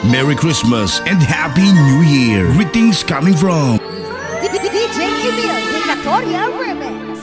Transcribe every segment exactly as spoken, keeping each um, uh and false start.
Merry Christmas and Happy New Year. Greetings coming from D J Emil Decatoria Remix.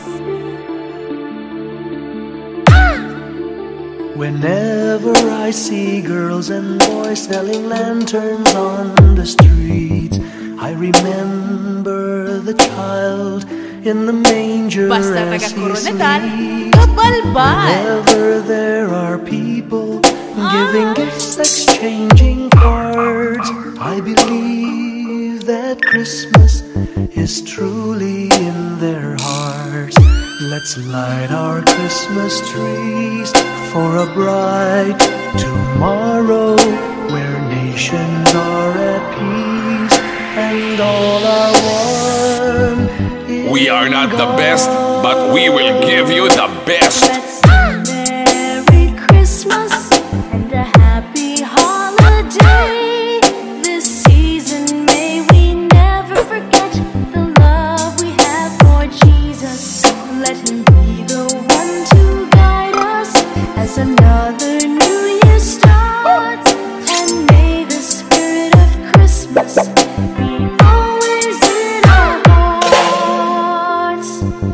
Whenever I see girls and boys selling lanterns on the streets, I remember the child in the manger Basta as he taga-Coronadal, sleeps. kabalbal. Whenever there are people giving gifts, exchanging cards, I believe that Christmas is truly in their hearts. Let's light our Christmas trees for a bright tomorrow, where nations are at peace and all are one. We are not the best, but we will give you the best. Let's Merry Christmas and a happy holiday. This season may we never forget the love we have for Jesus. Let him be the one to guide us as another new year starts. And may the spirit of Christmas be always in our hearts.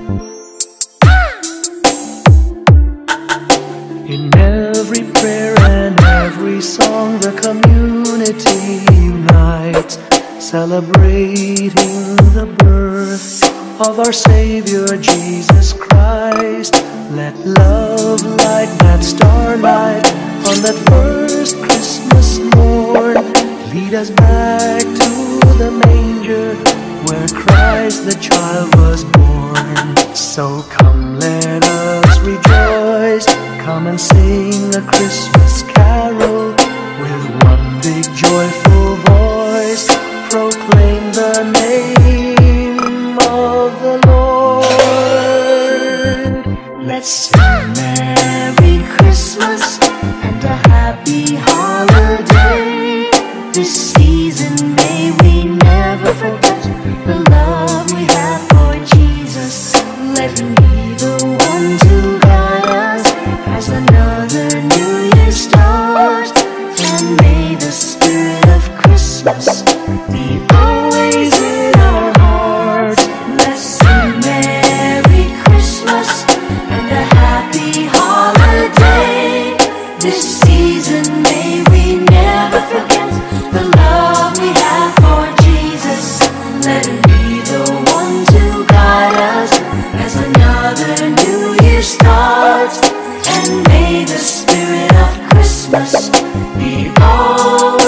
In every prayer and every song, the community unites, celebrating the birth of our Savior Jesus Christ. Let love like that starlight on that first Christmas morn lead us back to the manger where Christ the child was born. So come, let us rejoice, come and sing a Christmas carol with one big joyful voice. Proclaim the name of the Lord. Let's sing Merry Christmas and a happy holiday. This season may we never forget the love we have for Jesus. Let him be the one to guide us as another new year starts. And may the spirit of Christmas be always in our hearts. Let's sing Merry Christmas and a happy holiday. This season may we never forget the love we have for Jesus. Let him be the one to guide us as another new year starts. And may the spirit of Christmas be always